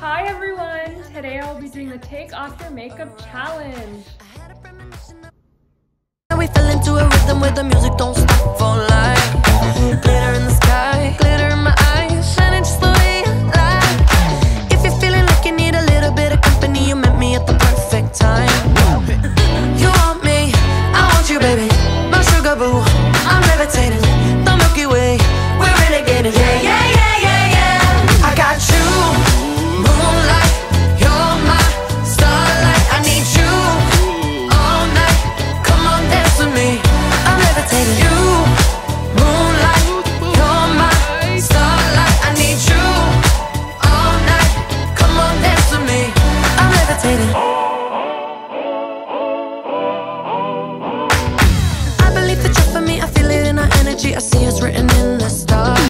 Hi everyone! Today I'll be doing the Take Off Your Makeup Challenge. We fell into a rhythm where the music don't stop for life.